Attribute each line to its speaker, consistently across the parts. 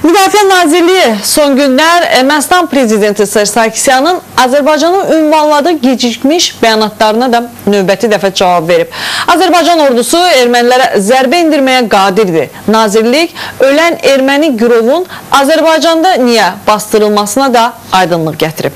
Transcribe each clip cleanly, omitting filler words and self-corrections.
Speaker 1: Müdafiə Nazirliyi son günlər Ermənistan prezidenti Serj Sarkisyanın Azərbaycanı ünvanladığı gecikmiş bəyanatlarına da növbəti dəfə cavab verib. Azərbaycan ordusu ermənilərə zərbə indirməyə qadirdir. Nazirlik ölən erməni girovun Azərbaycanda niyə bastırılmasına da aydınlıq gətirib.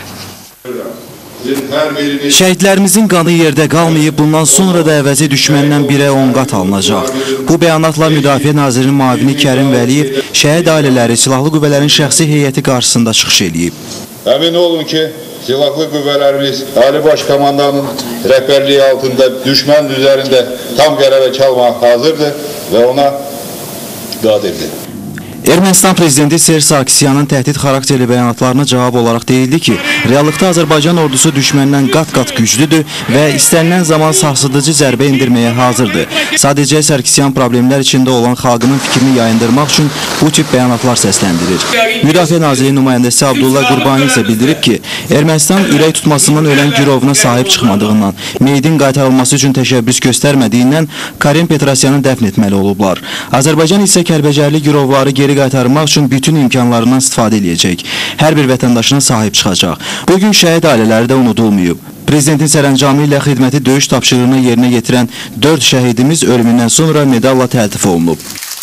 Speaker 2: Şəhidlərimizin qanı yerdə qalmayıb, bundan sonra da əvəzi düşməndən 1-ə 10 qat alınacaq. Bu bəyanatla Müdafiə Nazirinin müavini Kərim Vəliyev şəhid ailələri, silahlı qüvvələrin şəxsi heyəti qarşısında çıxış edib.
Speaker 3: Əmin olun ki, silahlı qüvvələrimiz Ali Baş Komandanın rəhbərliyi altında düşmən üzərində tam qələbə çalmağa hazırdır və ona qadirdir.
Speaker 2: Ermənistan prezidenti Serj Sarkisyanın təhdid xarakterli bəyanatlarına cavab olaraq deyildi ki, reallıqda Azərbaycan ordusu düşməndən qat-qat güclüdür və istənilən zaman sarsıdıcı zərbə indirməyə hazırdır. Sadəcə Sarkisyan problemlər içində olan xalqının fikrini yayındırmaq üçün bu tip bəyanatlar səsləndirir. Müdafiə Nazirliyi nümayəndəsi Abdullah Qurbani isə bildirib ki, Ermənistan ürək tutmasından ölən girovuna sahib çıxmadığından, meydin qaytarılması üçün təşəbbüs göstərmədiyindən Karim Petrosyanı dəfn etməli olublar. Azərbaycan isə Kəlbəcərli girovları geri qaytarmaq üçün bütün imkanlarından istifadə edəcək. Hər bir vətəndaşına sahib çıxacaq. Bugün şəhid ailələri də unudulmayıb. Prezidentin sərəncamı ilə xidməti döyüş tapşırığını yerinə yetirən 4 şəhidimiz ölümündən sonra medalla təltif olunub.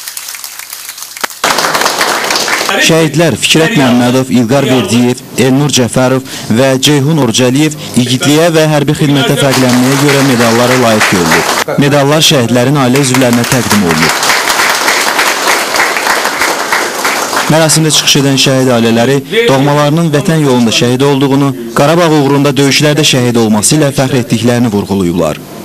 Speaker 2: Şəhidlər Fikrət Məmmədov, İlqar Verdiyev, Elnur Cəfərov və Ceyhun Orcəliyev igidliyə və hərbi xidmətə fərqlənməyə görə medallara layiq görülür. Medallar şəhidlərin ailə üzvlərinə təqdim olunur. Mərasimdə çıxış edən şəhid ailələri doğmalarının vətən yolunda şəhid olduğunu, Qarabağ uğrunda döyüşlərdə şəhid olması ilə fəxr etdiklərini vurğulayıblar.